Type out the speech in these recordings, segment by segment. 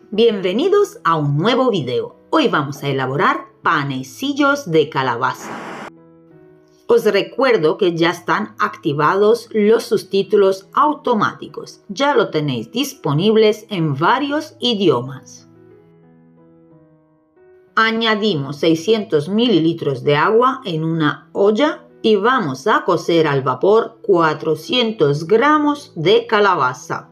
Bienvenidos a un nuevo video. Hoy vamos a elaborar panecillos de calabaza. Os recuerdo que ya están activados los subtítulos automáticos. Ya lo tenéis disponibles en varios idiomas. Añadimos 600 mililitros de agua en una olla y vamos a cocer al vapor 400 gramos de calabaza.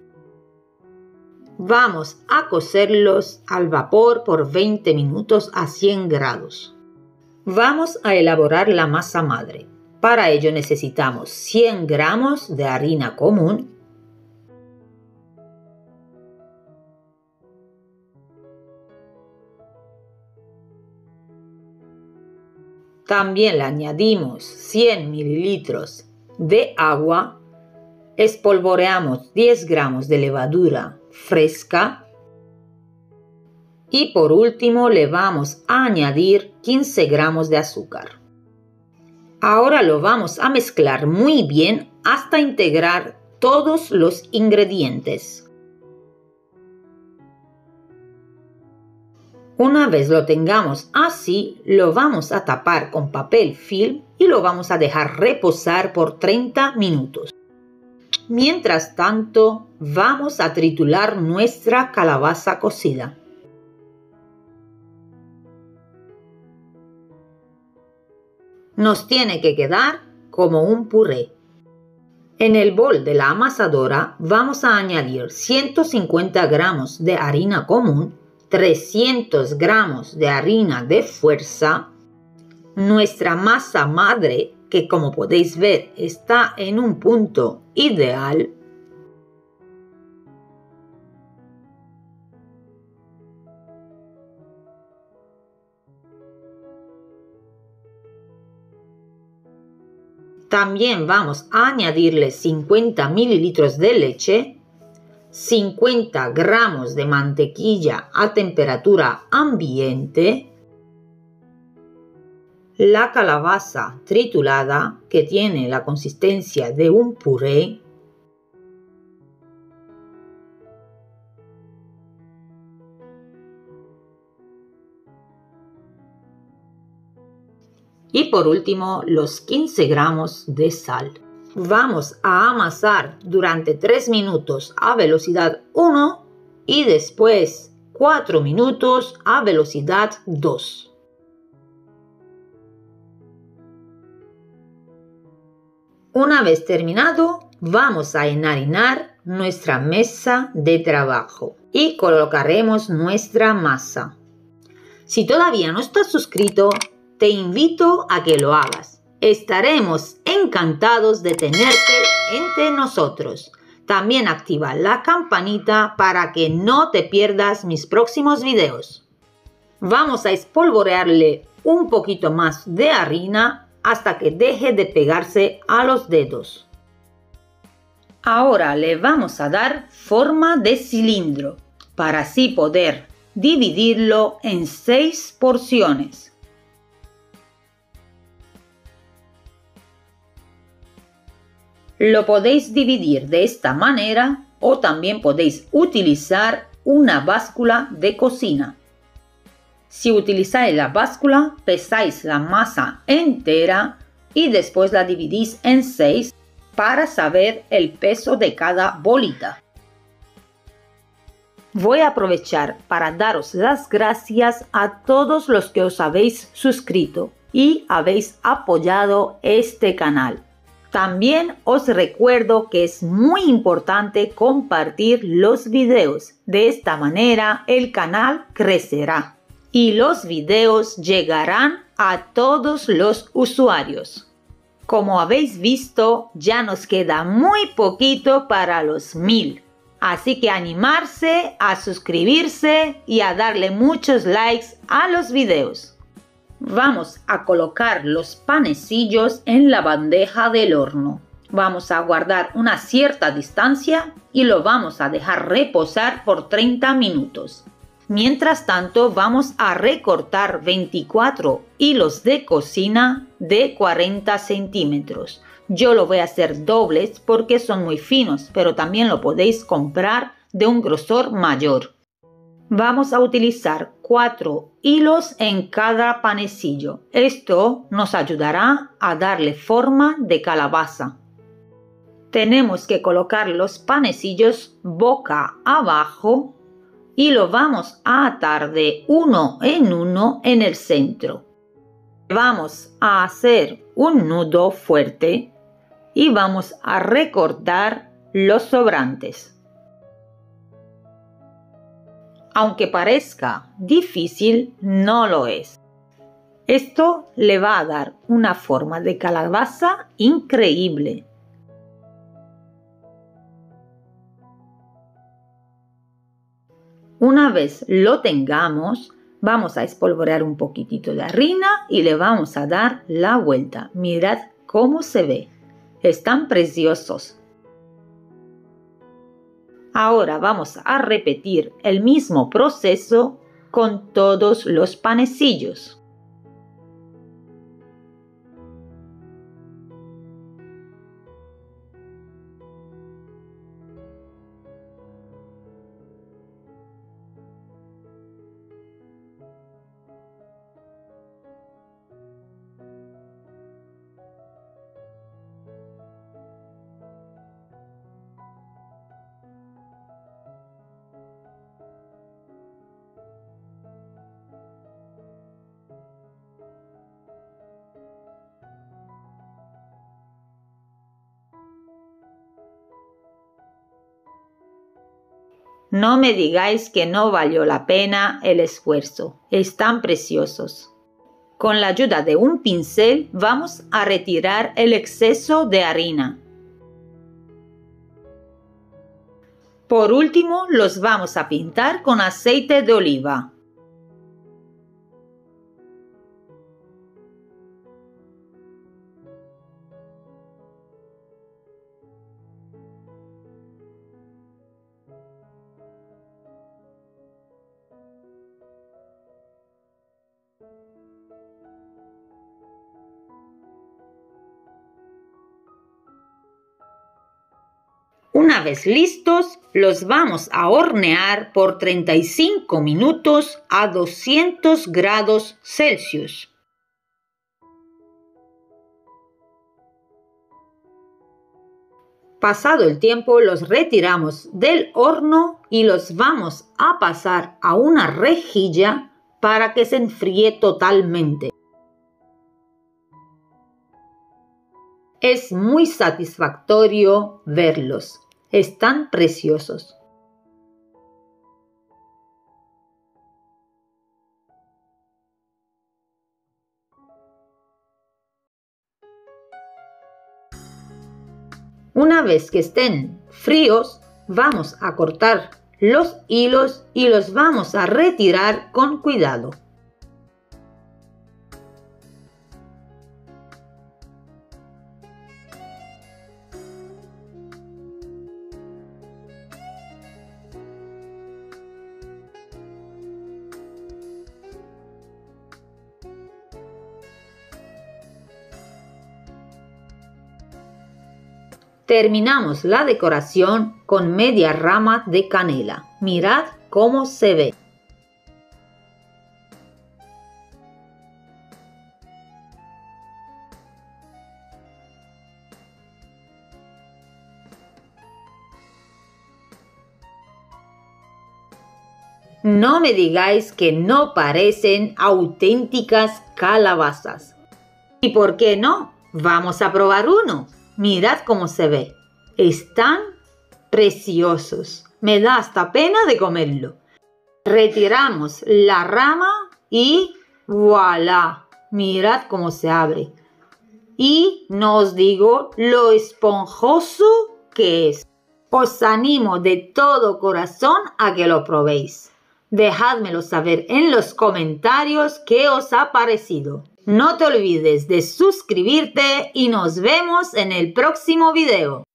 Vamos a cocerlos al vapor por 20 minutos a 100 grados. Vamos a elaborar la masa madre. Para ello necesitamos 100 gramos de harina común, también le añadimos 100 mililitros de agua, espolvoreamos 10 gramos de levadura fresca y por último le vamos a añadir 15 gramos de azúcar. Ahora lo vamos a mezclar muy bien hasta integrar todos los ingredientes. Una vez lo tengamos así, lo vamos a tapar con papel film y lo vamos a dejar reposar por 30 minutos. Mientras tanto, vamos a triturar nuestra calabaza cocida. Nos tiene que quedar como un puré. En el bol de la amasadora vamos a añadir 150 gramos de harina común, 300 gramos de harina de fuerza, nuestra masa madre, que como podéis ver está en un punto ideal, también vamos a añadirle 50 mililitros de leche, 50 gramos de mantequilla a temperatura ambiente, la calabaza triturada que tiene la consistencia de un puré, y por último los 15 gramos de sal. Vamos a amasar durante 3 minutos a velocidad 1 y después 4 minutos a velocidad 2. Una vez terminado, vamos a enharinar nuestra mesa de trabajo y colocaremos nuestra masa. Si todavía no estás suscrito, te invito a que lo hagas. Estaremos encantados de tenerte entre nosotros. También activa la campanita para que no te pierdas mis próximos videos. Vamos a espolvorearle un poquito más de harina hasta que deje de pegarse a los dedos. Ahora le vamos a dar forma de cilindro para así poder dividirlo en 6 porciones. Lo podéis dividir de esta manera o también podéis utilizar una báscula de cocina. Si utilizáis la báscula, pesáis la masa entera y después la dividís en 6 para saber el peso de cada bolita. Voy a aprovechar para daros las gracias a todos los que os habéis suscrito y habéis apoyado este canal. También os recuerdo que es muy importante compartir los videos. De esta manera el canal crecerá y los videos llegarán a todos los usuarios. Como habéis visto, ya nos queda muy poquito para los 1000. Así que animarse a suscribirse y a darle muchos likes a los videos. Vamos a colocar los panecillos en la bandeja del horno. Vamos a guardar una cierta distancia y lo vamos a dejar reposar por 30 minutos. Mientras tanto, vamos a recortar 24 hilos de cocina de 40 centímetros. Yo lo voy a hacer dobles porque son muy finos, pero también lo podéis comprar de un grosor mayor. Vamos a utilizar 4 hilos en cada panecillo. Esto nos ayudará a darle forma de calabaza. Tenemos que colocar los panecillos boca abajo y lo vamos a atar de uno en el centro. Vamos a hacer un nudo fuerte y vamos a recortar los sobrantes. Aunque parezca difícil, no lo es. Esto le va a dar una forma de calabaza increíble. Una vez lo tengamos, vamos a espolvorear un poquitito de harina y le vamos a dar la vuelta. Mirad cómo se ve. Están preciosos. Ahora vamos a repetir el mismo proceso con todos los panecillos. No me digáis que no valió la pena el esfuerzo. Están preciosos. Con la ayuda de un pincel vamos a retirar el exceso de harina. Por último, los vamos a pintar con aceite de oliva. Una vez listos, los vamos a hornear por 35 minutos a 200 grados Celsius. Pasado el tiempo, los retiramos del horno y los vamos a pasar a una rejilla para que se enfríe totalmente. Es muy satisfactorio verlos. Están preciosos. Una vez que estén fríos, vamos a cortar los hilos y los vamos a retirar con cuidado. Terminamos la decoración con media rama de canela. Mirad cómo se ve. No me digáis que no parecen auténticas calabazas. ¿Y por qué no? Vamos a probar uno. Mirad cómo se ve. Están preciosos. Me da hasta pena de comerlo. Retiramos la rama y ¡voilá! Mirad cómo se abre. Y no os digo lo esponjoso que es. Os animo de todo corazón a que lo probéis. Dejádmelo saber en los comentarios qué os ha parecido. No te olvides de suscribirte y nos vemos en el próximo video.